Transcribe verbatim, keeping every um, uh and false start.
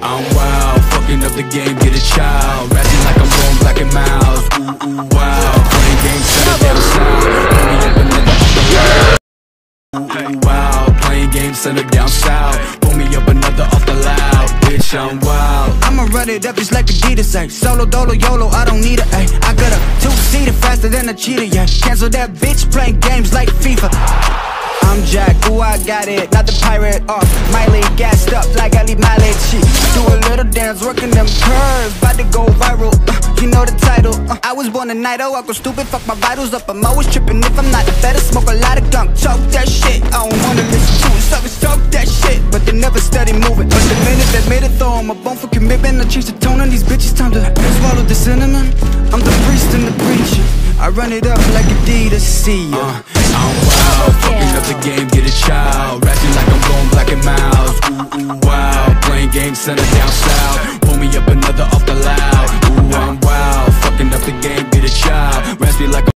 I'm wild, fucking up the game, get a child. Rapping like I'm going black and miles. Ooh, ooh, wow. Playing games, set it down south. Pull me up another off the loud. Ooh, ooh, wow. Playing games, set it down south. Pull me up another off the loud. Bitch, I'm wild. I'ma run it up just like Adidas, ayy. Solo, dolo, YOLO, I don't need it, ayy. I got a two-seater faster than a cheetah, yeah. Cancel that bitch playing games like FIFA. I'm Jack, ooh, I got it, not the pirate off. Miley gassed up like I leave mileage. She do a little dance, working them curves, about to go viral, uh, you know the title. uh, I was born a night, oh, I go stupid, fuck my vitals up. I'm always tripping if I'm not the better. Smoke a lot of gunk, choke that shit. I don't wanna listen to it, suckers choke that shit, but they never steady moving. But the minute that made it throw, I'm a bone for commitment. I change the tone on these bitches, time to swallow the cinnamon. I'm the priest and the preacher, I run it up like Adidas, see ya. uh, I'm wild.